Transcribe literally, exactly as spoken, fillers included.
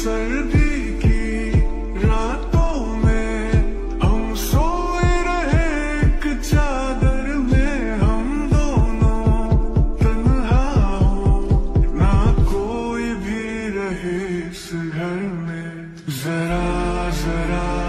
सर्दी की रातों में हम सोए रहे एक चादर में, हम दोनों तन्हा हो ना कोई भी रहे इस घर में। जरा जरा